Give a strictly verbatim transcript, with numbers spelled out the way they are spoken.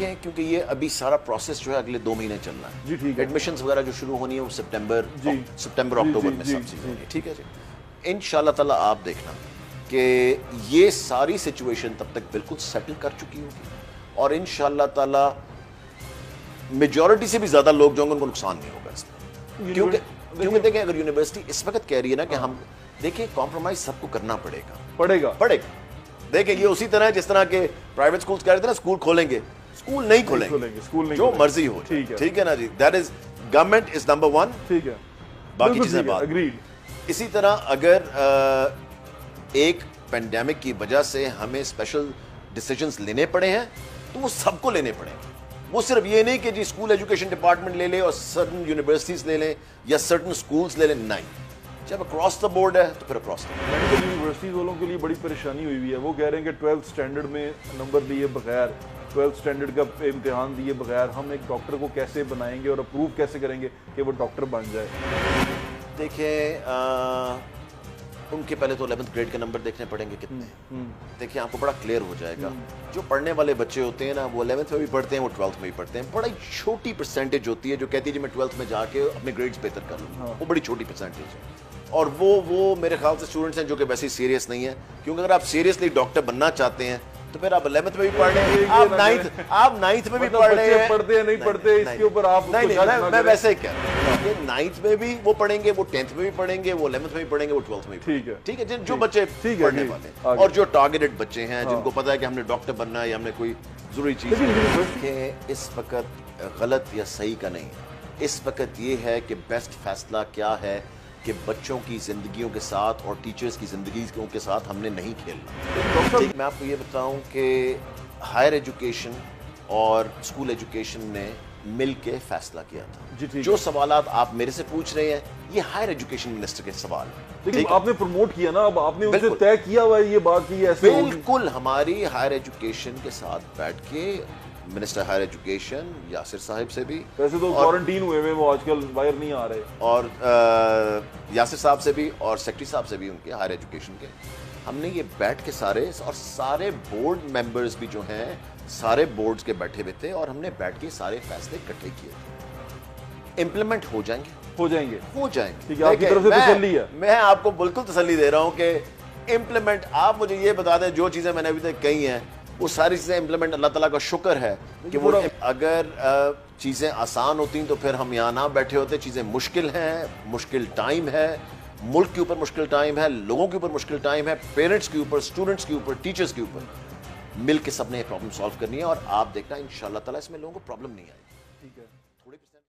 دیکھیں کیونکہ یہ ابھی سارا پروسیس جو ہے اگلے دو مہینے چلنا ہے جی ٹھیک ہے. ایڈمیشنز وغیرہ جو شروع ہونی ہے وہ سپٹمبر جی سپٹمبر اکتوبر میں جی سب چیز ہونی ہے. ٹھیک ہے جی. ان شاء اللہ تعالیٰ آپ دیکھنا کہ یہ ساری سچویشن تب تک بالکل سیٹل کر چکی ہوگی اور ان شاء اللہ تعالیٰ میجورٹی سے بھی زیادہ لوگ جو ہوں گے ان کو نقصان نہیں ہوگا اس میں. کیونکہ کیونکہ دیکھیں اگر یونیورسٹی اس وقت کہہ رہی ہے نا کہ ہم دیکھیں کمپرومائز سب کو کرنا پڑے گا پڑے گا پڑے گا دیکھیں یہ اسی طرح ہے جس طرح کے پرائیویٹ سکولز کہہ رہے تھے نا اسکول کھولیں گے اسکول نہیں کھولیں گے جو مرضی ہو. ٹھیک ہے نا جی. That is government is number one. ٹھیک ہے باقی چیزیں بات. اسی طرح اگر ایک پینڈیمک کی وجہ سے ہمیں اسپیشل ڈیسیجنز لینے پڑے ہیں تو وہ سب کو لینے پڑے ہیں. وہ صرف یہ نہیں کہ جی اسکول ایجوکیشن ڈپارٹمنٹ لے لے اور سرٹن یونیورسٹیز لے لیں یا سرٹن اسکولز لے لیں. نہیں, جب اکراس دا بورڈ ہے تو پھر across the board. Medical universities والوں کے لیے بڑی پریشانی ہوئی ہوئی ہے. وہ کہہ رہے ہیں کہ ٹویلتھ اسٹینڈرڈ میں نمبر لیے بغیر, ٹویلتھ اسٹینڈرڈ کا امتحان دیے بغیر ہم ایک ڈاکٹر کو کیسے بنائیں گے اور اپروو کیسے کریں گے کہ وہ ڈاکٹر بن جائے. دیکھیں ان کے پہلے تو الیونتھ گریڈ کے نمبر دیکھنے پڑیں گے کتنے. دیکھیں آپ کو بڑا کلیئر ہو جائے گا. جو پڑھنے والے بچے ہوتے ہیں نا وہ الیونتھ میں بھی پڑھتے ہیں وہ ٹویلتھ میں بھی پڑھتے ہیں. بڑی چھوٹی پرسنٹیج ہوتی ہے جو کہتی ہے جی میں ٹویلتھ میں جا کے اپنے گریڈز بہتر کر لوں. وہ بڑی چھوٹی پرسنٹیج ہے اور وہ وہ میرے خیال سے اسٹوڈنٹس ہیں جو کہ ویسے سیریس نہیں ہیں. کیونکہ اگر آپ سیریسلی ڈاکٹر بننا چاہتے ہیں تو پھر آپ الیونتھ میں بھی پڑھ رہے ہیں, آپ نائنتھ آپ نائنتھ میں بھی پڑھ رہے ہیں. پڑھتے ہیں نہیں پڑھتے اس کے اوپر آپ میں ویسے ہی کہہ رہا ہوں کہ نائنتھ میں بھی وہ پڑھیں گے, وہ ٹینتھ میں بھی پڑھیں گے, وہ الیونتھ میں بھی پڑھیں گے, وہ ٹویلتھ میں بھی. ٹھیک ہے ٹھیک ہے جو بچے پڑھنے والے ہیں اور جو ٹارگیٹڈ بچے ہیں جن کو پتا ہے کہ ہم نے ڈاکٹر بننا ہے یا ہم نے کوئی ضروری چیز کہ اس وقت غلط یا صحیح کا نہیں. اس وقت یہ ہے کہ بیسٹ فیصلہ کیا ہے کہ بچوں کی زندگیوں کے ساتھ اور ٹیچرز کی زندگیوں کے ساتھ ہم نے نہیں کھیلنا. میں آپ کو یہ بتاؤں کہ ہائر ایجوکیشن اور اسکول ایجوکیشن نے مل کے فیصلہ کیا تھا. جو سوالات آپ میرے سے پوچھ رہے ہیں یہ ہائر ایجوکیشن منسٹر کے سوال ہیں. لیکن آپ نے پروموٹ کیا نا, اب آپ نے ان سے طے کیا ہوا ہے یہ بات کی ایسے. بالکل ہماری ہائر ایجوکیشن کے ساتھ بیٹھ کے منسٹر ہائر ایجوکیشن یاسر صاحب سے بھی, ویسے تو کوارنٹین ہوئے ہوئے وہ آج کل باہر نہیں آ رہے, اور یاسر صاحب سے بھی اور سیکرٹری صاحب سے بھی ان کے ہائر ایجوکیشن کے, ہم نے یہ بیٹھ کے سارے اور سارے بورڈ ممبرز بھی جو ہیں سارے بورڈز کے بیٹھے ہوئے تھے اور ہم نے بیٹھ کے سارے فیصلے اکٹھے کیے. امپلیمنٹ ہو جائیں گے ہو جائیں گے ہو جائیں گے. آپ کی طرف سے تسلی ہے. میں آپ کو بالکل تسلی دے رہا ہوں کہ امپلیمنٹ, آپ مجھے یہ بتا دیں جو چیزیں میں نے ابھی تک کہی ہیں وہ ساری چیزیں امپلیمنٹ, اللہ تعالیٰ کا شکر ہے کہ وہ اگر چیزیں آسان ہوتی تو پھر ہم یہاں نہ بیٹھے ہوتے. چیزیں مشکل ہیں, مشکل ٹائم ہے, ملک کے اوپر مشکل ٹائم ہے, لوگوں کے اوپر مشکل ٹائم ہے, پیرنٹس کے اوپر, اسٹوڈنٹس کے اوپر, ٹیچرز کے اوپر. مل کے سب نے یہ پرابلم سالو کرنی ہے اور آپ دیکھنا ان شاء اللہ تعالیٰ اس میں لوگوں کو پرابلم نہیں آئے گی. ٹھیک ہے.